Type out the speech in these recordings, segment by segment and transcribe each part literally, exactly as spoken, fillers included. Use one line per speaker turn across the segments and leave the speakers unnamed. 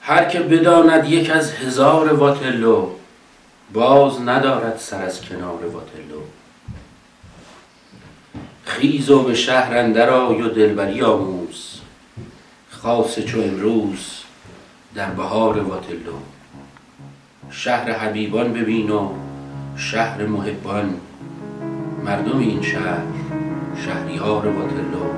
هر که بداند یک از هزار واترلو، باز ندارد سر از کنار واترلو. خیز و به شهر اندر آی و دلبری آموز، خاصه چو امروز در بهار واترلو. شهر حبیبان ببین و شهر محبان، مردم این شهر شهریار واترلو.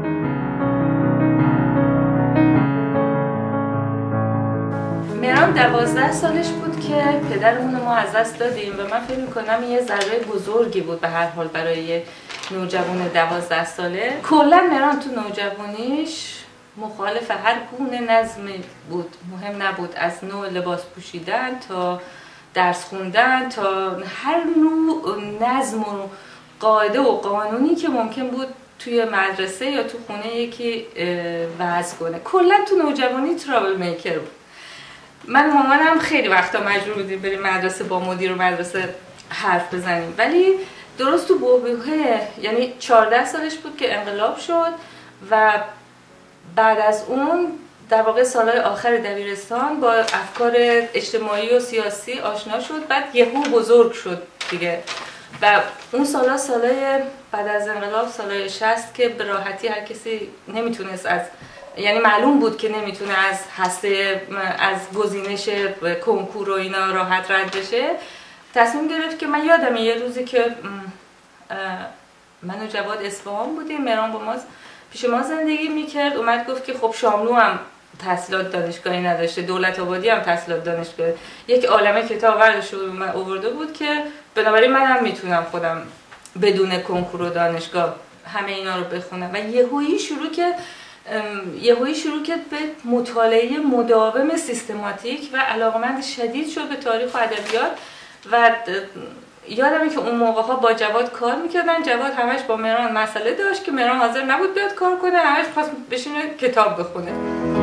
مهران دوازده سالش بود که پدرمون ما از دست دادیم و من فکر می‌کنم یه ضربه بزرگی بود به هر حال برای نوجوان دوازده ساله. کلا مهران تو نوجوانیش مخالف هر گونه نظمی بود، مهم نبود از نوع لباس پوشیدن تا درس خوندن تا هر نوع نظم و قاعده و قانونی که ممکن بود توی مدرسه یا تو خونه یکی وضع کنه. کلا تو نوجوانی ترابل میکر بود. من و مامانم خیلی وقتا مجبور بودیم بریم مدرسه با مدیر و مدرسه حرف بزنیم، ولی درست تو بحبوحه، یعنی چهارده سالش بود که انقلاب شد و بعد از اون در واقع سالهای آخر دبیرستان با افکار اجتماعی و سیاسی آشنا شد. بعد یهو بزرگ شد دیگه و اون سالها سالهای بعد از انقلاب سالهای شصت که به راحتی هر کسی نمیتونست از، یعنی معلوم بود که نمیتونه از هسته از گزینش کنکور و اینا راحت رد بشه. تصمیم گرفت که من یادمه یه روزی که من و جواد اصفهان بودیم، مهران با ما پیش ما زندگی میکرد، اومد گفت که خب شاملو هم تحصیلات دانشگاهی نداشته، دولت آبادی هم تحصیلات دانشگاهی، یک عالمه کتاب ورداشته بود من آورده بود که بنابراین من هم میتونم خودم بدون کنکور و دانشگاه همه اینا رو بخونم. و یهویی شروع که یهویی شروع کرد به مطالعه مداوم سیستماتیک و علاقمند شدید شد به تاریخ و ادبیات. و یادمه که اون موقع ها با جواد کار میکردن، جواد همش با مهران مسئله داشت که مهران حاضر نبود بیاد کار کنه، همش خواست بشینه کتاب بخونه.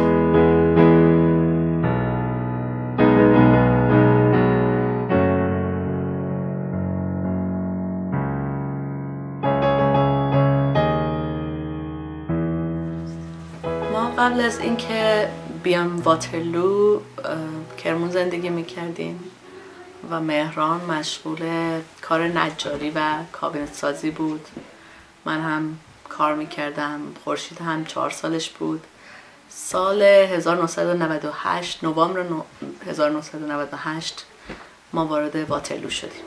ما قبل از اینکه بیام واترلو کرمون زندگی میکردیم و مهران مشغول کار نجاری و کابینت سازی بود. من هم کار میکردم. خورشید هم چهار سالش بود. سال هزار و نهصد و نود و هشت، نوامبر هزار و نهصد و نود و هشت ما وارد واترلو شدیم.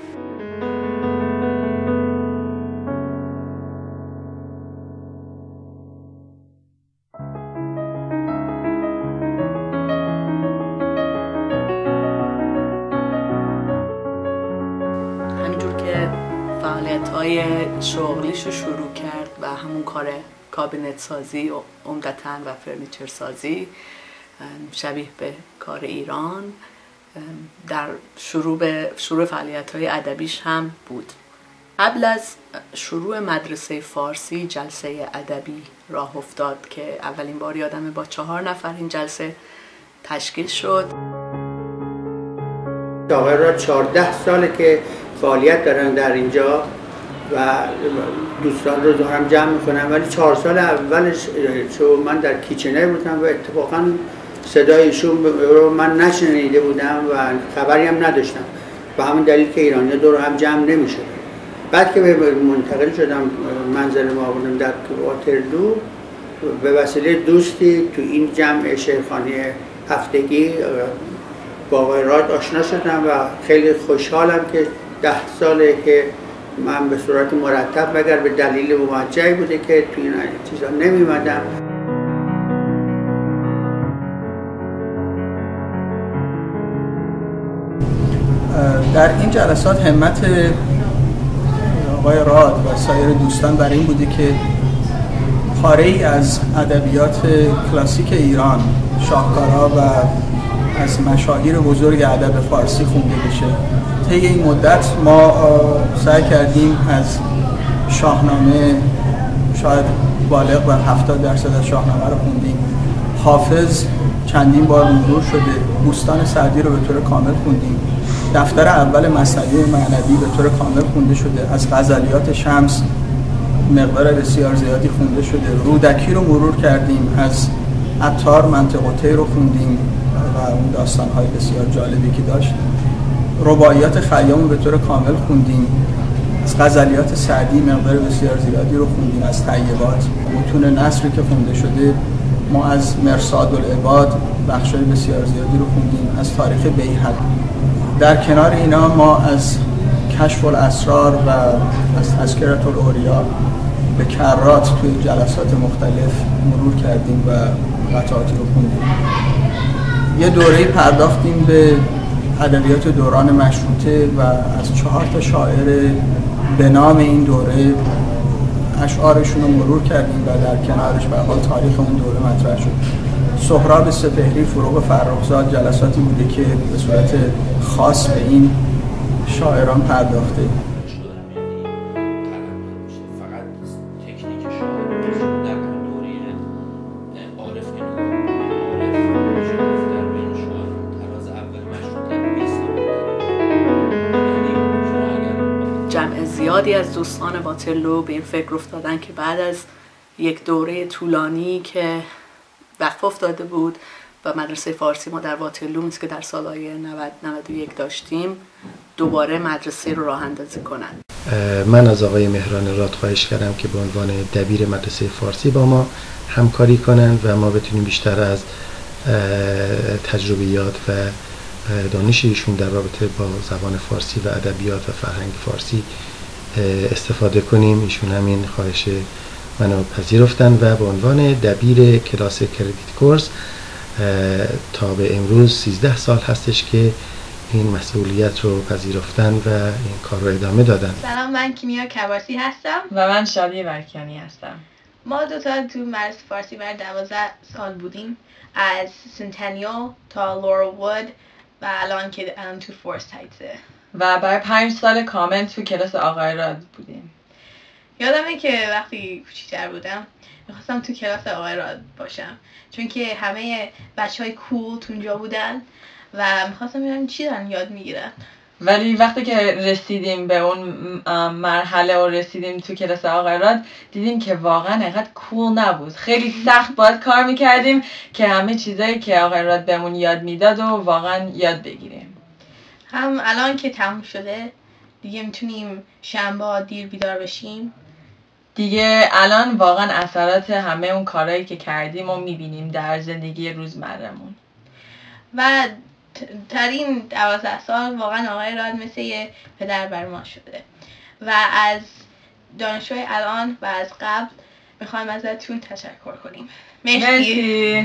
فعالیت‌های شغلیش رو شروع کرد و همون کار کابینت سازی و عمدتاً و فرنیچر سازی شبیه به کار ایران در شروع به شروع فعالیت‌های ادبیش هم بود. قبل از شروع مدرسه فارسی جلسه ادبی راه افتاد که اولین بار یادمه با چهار نفر این جلسه تشکیل شد.
آقای را چهارده ساله که فعالیت دارن در اینجا و دوستان رو دارم جمع میکنم، ولی چهار سال اولش چون من در کیچنر بودم و اتفاقا صدایشون رو من نشنیده بودم و خبری هم نداشتم و همون دلیل که ایرانی‌ها دور هم جمع نمیشدن. بعد که منتقل شدم منزل ما بودم در واترلو، به وسیله دوستی تو این جمع شعرخوانی هفتگی با آقای راد آشنا شدم و خیلی خوشحالم که ده ساله که من به صورت مرتب مگر به دلیل موجهی بوده که توی این چیزا نمی‌اومدم.
در این جلسات همت آقای راد و سایر دوستان برای این بوده که پاره‌ای از ادبیات کلاسیک ایران، شاهکارها و از مشاهیر بزرگ ادب فارسی خونده بشه. طی این مدت ما سعی کردیم از شاهنامه شاید بالغ بر هفتاد درصد از شاهنامه رو خوندیم. حافظ چندین بار مرور شده. بوستان سعدی رو به طور کامل خوندیم. دفتر اول مثنوی معنوی به طور کامل خونده شده. از غزلیات شمس مقدار بسیار زیادی خونده شده. رودکی رو مرور کردیم. از عطار منطق و طیر رو خوندیم. و اون داستان‌های بسیار جالبی که داشت. رباعیات خیام به طور کامل خوندیم، از غزلیات سعدی مقدار بسیار زیادی رو خوندیم، از طیبات، متون نثری که خونده شده ما از مرصاد العباد بخشای بسیار زیادی رو خوندیم، از تاریخ بیهقی. در کنار اینا ما از کشف الاسرار و از تذکرة الاولیا به کرات توی جلسات مختلف مرور کردیم و قطعاتی رو خوندیم. یه دوره پرداختیم به ادبیات دوران مشروطه و از چهار تا شاعر به نام این دوره اشعارشون رو مرور کردیم و در کنارش به حال تاریخ اون دوره مطرح شد. سهراب سپهری، فروغ فرخزاد جلساتی بوده که به صورت خاص به این شاعران پرداخته.
جمع زیادی از دوستان واترلو به این فکر افتادن که بعد از یک دوره طولانی که وقف افتاده بود و مدرسه فارسی ما در واترلو مثل که در سالهای نود نود و یک داشتیم دوباره مدرسه رو راه اندازی کنن.
من از آقای مهران راد خواهش کردم که به عنوان دبیر مدرسه فارسی با ما همکاری کنند و ما بتونیم بیشتر از تجربیات و دانش ایشون در رابطه با زبان فارسی و ادبیات و فرهنگ فارسی استفاده کنیم. ایشون همین خواهش منو پذیرفتن و به عنوان دبیر کلاس کردیت کورس تا به امروز سیزده سال هستش که این مسئولیت رو پذیرفتن و این کار رو ادامه دادن.
سلام، من کیمیا کباسی هستم
و من شادی برکیانی هستم.
ما دوتا تو مدرسه فارسی بر دوازده سال بودیم، از سنتنیال تا لورل وود و الان که الان تو فورست هایتسه
و برای پنج سال کامل تو کلاس آقای راد بودیم.
یادمه که وقتی کوچیک‌تر بودم میخواستم تو کلاس آقای راد باشم چون که همه بچه های کول تو اونجا بودن و میخواستم ببینم چی دارن یاد میگیرن.
ولی وقتی که رسیدیم به اون مرحله و رسیدیم تو کلاس آقای راد دیدیم که واقعا اینقدر کول نبود. خیلی سخت باید کار میکردیم که همه چیزایی که آقای راد بهمون یاد میداد و واقعا یاد بگیریم.
هم الان که تموم شده دیگه میتونیم شنبه دیر بیدار بشیم.
دیگه الان واقعا اثرات همه اون کارهایی که کردیم و میبینیم در زندگی روزمرمون.
و ترین دوازده سال واقعا آقای راد مثل یه پدر بر ما شده و از دانشجوی الان و از قبل میخوایم ازتون تشکر کنیم. مرسی, مرسی.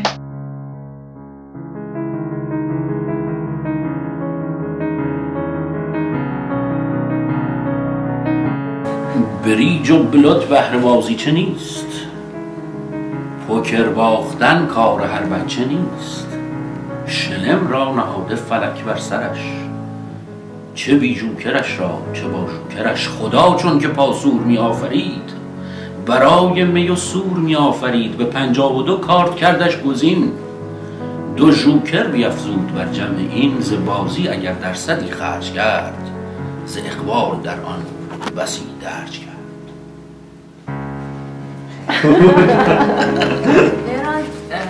بریج و بلوت بهره‌بازی چه نیست، پوکر باختن کار هر بچه نیست. شلم را نهاده فلک بر سرش، چه بی جوکرش را چه با جوکرش. خدا چون که پاسور می آفرید، برای می و سور می آفرید. به پنجاه و دو کارت کردش گزین، دو جوکر بیفزود بر جمع این. ز بازی اگر درصدی خرج کرد، ز اقبال در آن بسی درج کرد.
مهران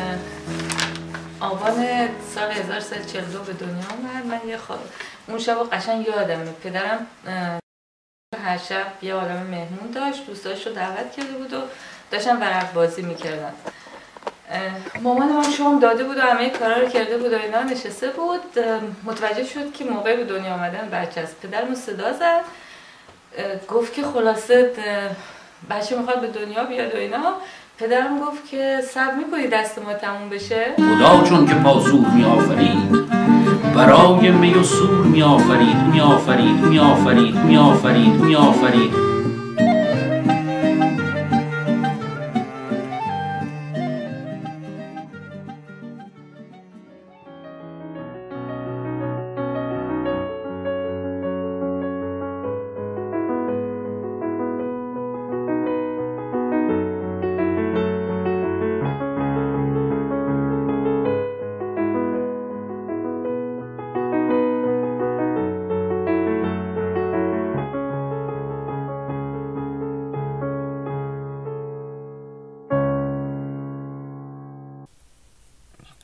آبان سال هزار و سیصد و چهل و دو به دنیا آمد. من یه خواب اون شب قشنگ یادمه. پدرم هر شب یه عالمه مهمون داشت، دوستاش رو دعوت کرده بود و داشتن ورق بازی میکردن. مامان من شام داده بود و همه کارا رو کرده بود و اینا، نشسته بود. متوجه شد که موقع به دنیا آمدن بچه است. پدرمو صدا زد، گفت که خلاصه بچه میخواد به دنیا بیاد و اینا. پدرم گفت که صبر میکنی دست ما تموم بشه؟
خدا چون که پاسور می آفرید، برای می و سور می آفرید می آفرید می آفرید می آفرید می آفرید.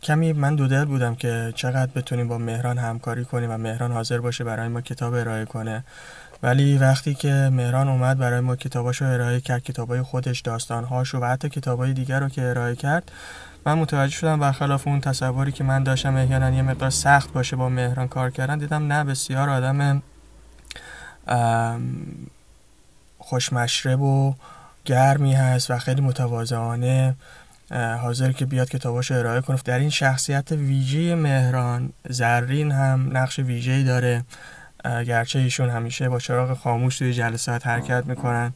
کمی من دودل بودم که چقدر بتونیم با مهران همکاری کنیم و مهران حاضر باشه برای ما کتاب ارائه کنه. ولی وقتی که مهران اومد برای ما کتاباشو ارائه کرد، کتابای خودش، داستانهاشو و حتی کتابای دیگر رو که ارائه کرد، من متوجه شدم برخلاف اون تصوری که من داشتم احیانا یه مقدار سخت باشه با مهران کار کردن، دیدم نه، بسیار آدم خوشمشرب و گرمی هست و خیلی متواضعانه حاضر که بیاد کتاباشو ارائه کنه. در این شخصیت ویژه مهران، زرین هم نقش ویژه‌ای داره، گرچه ایشون همیشه با چراغ خاموش توی جلسات حرکت میکنن.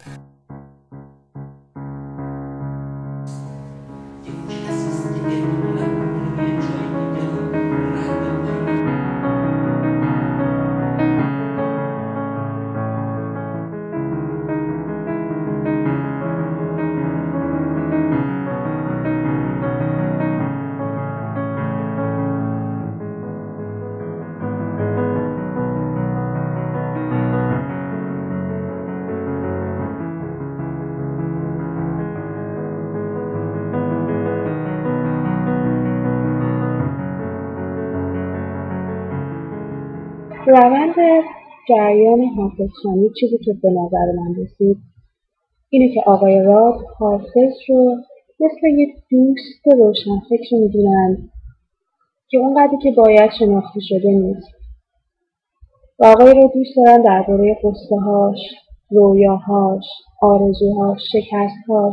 روند جریان حافظخوانی چیزی که به نظر من رسید اینه که آقای راد حافظ رو مثل یک دوست روشنفکر می‌دونن که اونقدری که باید شناخته شده نیست و آقای رو دوست دارن درباره قصه‌هاش، رویاهاش، آرزوهاش، شکست‌هاش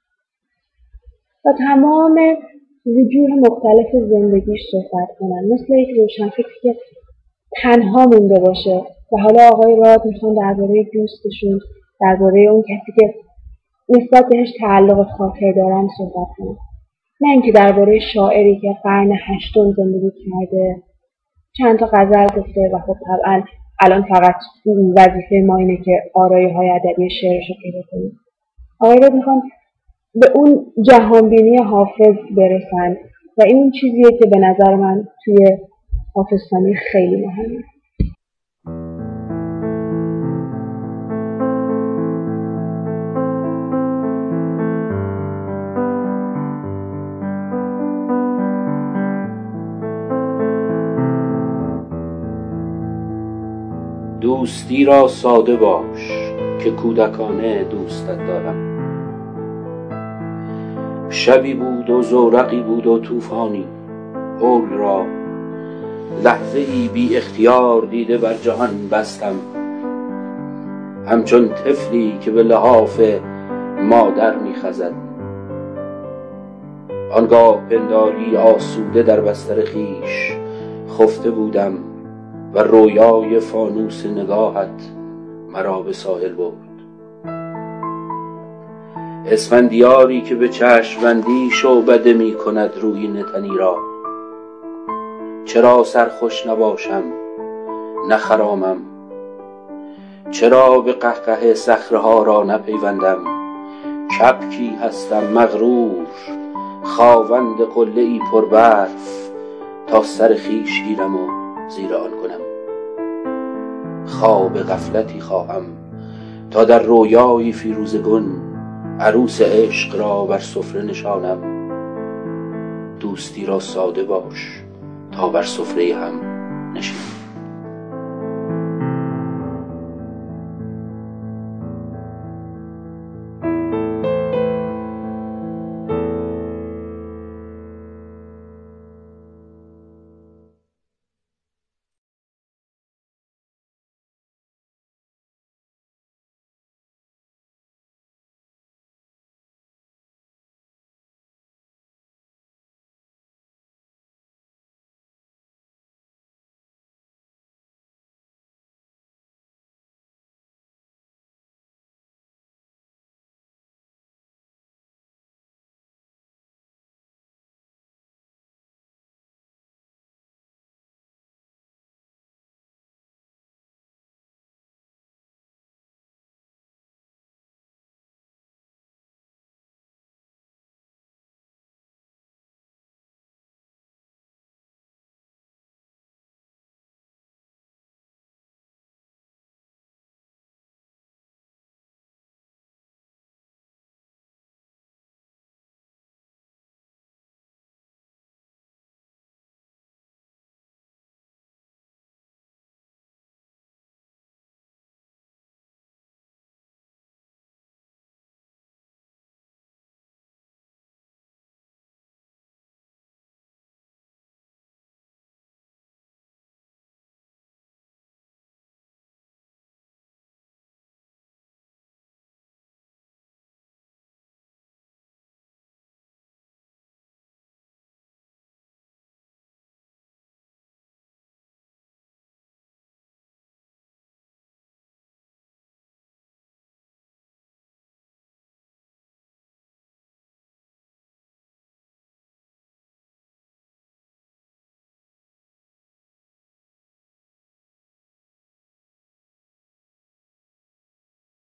و تمام وجوه مختلف زندگیش صحبت کنن، مثل یک روشنفکر که تنها مونده باشه. و حالا آقای راد میخوان درباره دوستشون، درباره اون کسی که نسبت بهش تعلق خاطر دارن صحبت کنن، نه اینکه درباره شاعری که قرن هشتم زندگی کرده، چند تا غزل گفته و خب طبعا الان فقط وظیفه ما اینه که آرایه های ادبی شعرش رو پیدا کنیم. آقای راد میخوان به اون جهانبینی حافظ برسن و این چیزیه که به نظر من توی حافظخوانی خیلی مهمه.
دوستی را ساده باش که کودکانه دوستت دارم. شبی بود و زورقی بود و طوفانی، حول را لحظه ای بی اختیار دیده بر جهان بستم، همچون طفلی که به لحاف مادر میخزد. آنگاه پنداری آسوده در بستر خیش خفته بودم و رویای فانوس نگاهت مرا به ساحل برد. اسفندیاری که به چشم‌بندی شعبده می کند روی نتنی را، چرا سرخوش نباشم نخرامم؟ چرا به قهقه صخره‌ها را نپیوندم؟ کبکی هستم مغرور، خاوند قله‌ای پر برف، تا سر خویش گیرم و زیر آن کنم. خواب غفلتی خواهم تا در رویای فیروزگون عروس عشق را بر سفره نشانم. دوستی را ساده باش تا بر سفره هم نشینم.